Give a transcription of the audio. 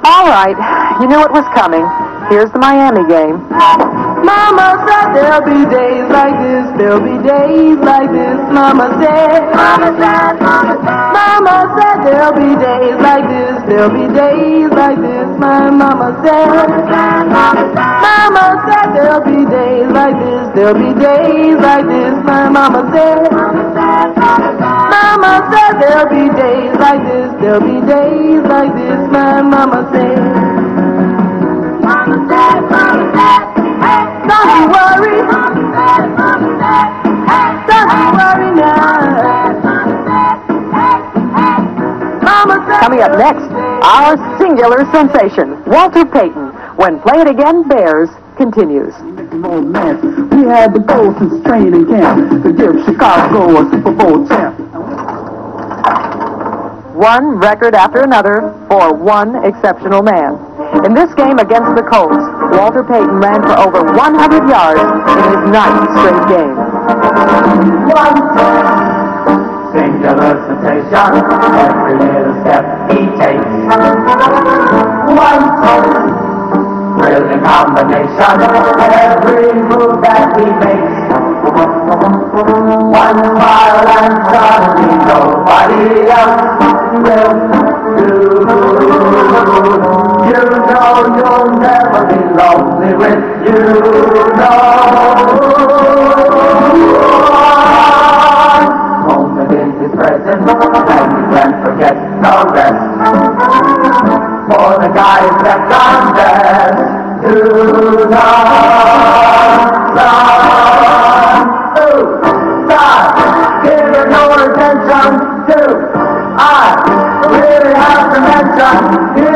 All right, you knew it was coming. Here's the Miami game. Mama said there'll be days like this, there'll be days like this. Mama said, Mama said, Mama said, Mama said there'll be days like this, there'll be days like this. My mama said, Mama said there'll be days like this, there'll be days like this. My mama said, Mama said there'll be days like this, there'll be days like this. My mama said, Mama said, Mama said, hey, don't you worry. Mama said, Mama said, hey, don't you worry now. Mama said, Coming up next, our singular sensation, Walter Payton. When Play It Again Bears continues. We had the goal since training camp to give Chicago a Super Bowl champ. One record after another for one exceptional man. In this game against the Colts, Walter Payton ran for over 100 yards in his 9th straight game. One singular sensation, every little step he takes. One brilliant combination, every move that he makes. One smile and suddenly nobody else will do. You know you'll never be lonely with you know. Moment in his presence, and you can forget the rest. For the guy is left on best to the sun. Stop, give it no attention to. I really have to mention.